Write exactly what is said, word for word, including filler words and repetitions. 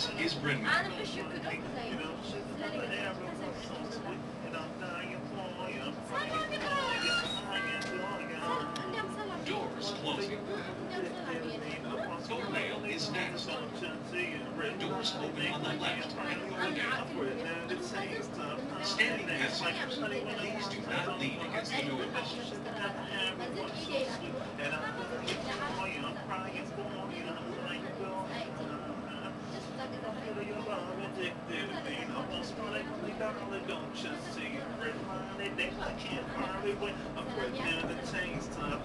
This is Bryn Mawr. انا بشوف كده زي Doors closing. Thornvale is next. Doors open on the left and over there. Standing passengers, please do not lean against the doors. Don't you see? Red line, they think I can't hardly win. I'm breaking the chains, time.